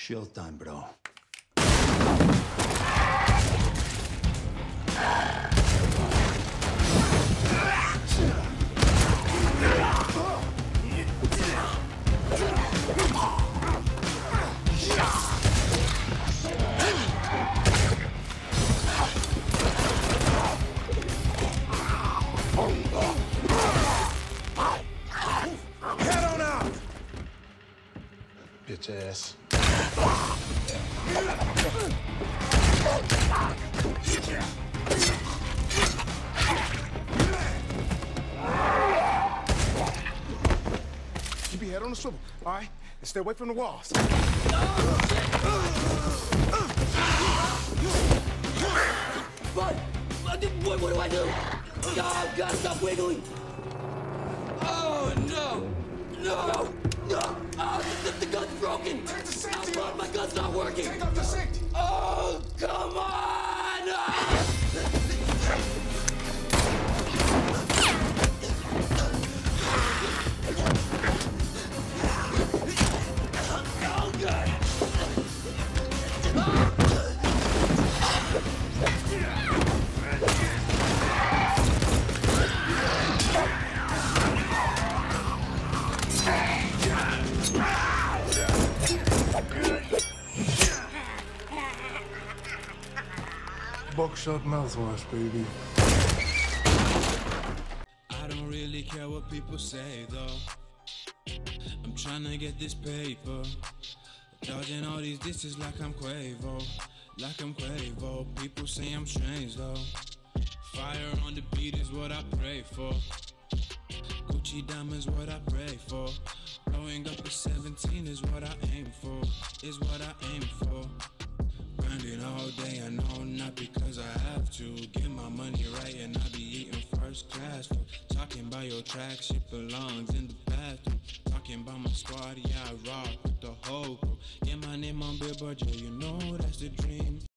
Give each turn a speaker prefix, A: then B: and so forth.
A: Showtime, bro.
B: Head on out!
A: Bitch ass.
B: Keep your head on the swivel, all right? And stay away from the walls.
C: What do I do? Oh, God, stop wiggling. Oh, no. No. No. Oh, the gun's broken.
B: Take the safety off.
C: My gun's not working.
B: Take off the safety.
C: Oh, come on. Ah! Oh, God.
B: Buckshot mouthwash, baby.
D: I don't really care what people say though. I'm trying to get this paper, dodging all these dishes like I'm Quavo, People say I'm strange though. Fire on the beat is what I pray for. Gucci diamonds what I pray for. Blowing up at 17 is what I aim for. Grinding all day, I know, not because I have to. Get my money right and I be eating first class food. Talking about your track, shit belongs in the bathroom. Talking about my squad, yeah, I rock with the whole crew. Get my name on Billboard, yeah, you know that's the dream.